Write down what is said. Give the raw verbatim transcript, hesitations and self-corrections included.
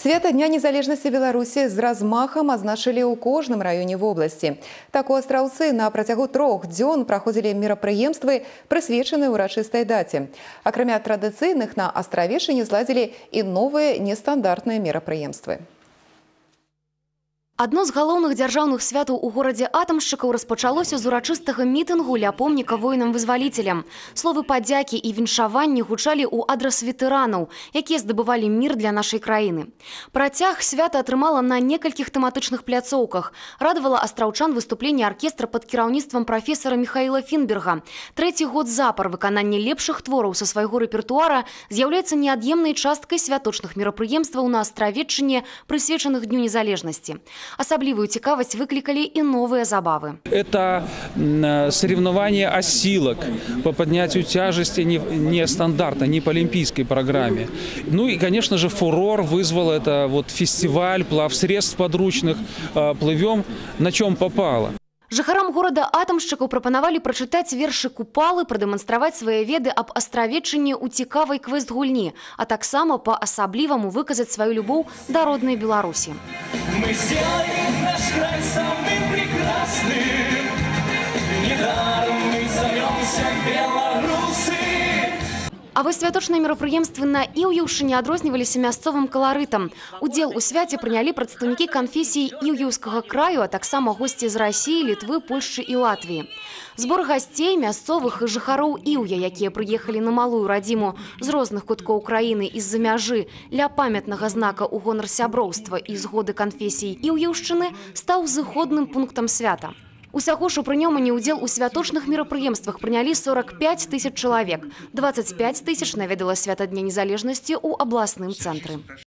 Свято Дня незалежнасці Беларусі з размахам азначылі ў кожным раёне вобласці. Так у Астраўцы на працягу трох дзён праходзілі мерапрыемствы, прысвечаныя ўрачыстай даце. Акрамя традыцыйных, на Астравешчыне зладзілі і новыя нестандартныя мерапрыемствы. Адно з галоўных дзяржаўных святаў у горадзе атамшчыкаў распачалося з урачыстага мітынгу ля помніка воінам-вызваліцелям. Словы падзякі і віншаванні гучалі ў адрас ветэранаў, якія здабывалі мір для нашай краіны. Працяг свята атрымала на некалькіх тэматычных пляцоўках. Радавала астраўчан выступленне аркестра пад кіраўніцтвам прафесара Михаила Фінберга. Трэці год запар выкананне лепшых твораў са свайго рэпертуара з'яўляецца неад'емнай часткай святочных мерапрыемстваў на Астравеччыне, прысвечаных Дню незалежнасці. Особливую цікавость выкликали и новые забавы. Это соревнование осилок по поднятию тяжести не, не стандартно, не по олимпийской программе. Ну и, конечно же, фурор вызвал это вот фестиваль плавсредств подручных «Плывем на чем попало». Жыхарам горада атамшчыкаў прапанавалі прачытаць вершы Купалы, прадэманстраваць свае веды аб Астравеччыне ў цікавай квест-гульні, а таксама па-асабліваму выказаць сваю любоў да роднай Беларусі. Мы сделаем наш край самым прекрасным, недаром мы зовемся белорусы. А вось святочныя мерапрыемствы на Іўеўшчыне адрозніваліся мясцовым каларытам. Удзел у свяце прынялі прадстаўнікі канфесій Іўеўскага краю, а таксама госці з Расіі, Літвы, Польшчы і Латвіі. Збор гасцей, мясцовых і жыхароў Іўя, якія прыехалі на малую радзіму з розных куткоў краіны і з-за мяжы ля памятнага знака ў гонар сяброўства і згоды канфесій Іўеўшчыны, стаў зыходным пунктам свята. Усяго ж у прынёманні ўдзел у святочных мерапрыемствах прынялі сорок пять тысяч чалавек. двадцать пять тысяч наведала свята Дня незалежнасці ў абласным цэнтры.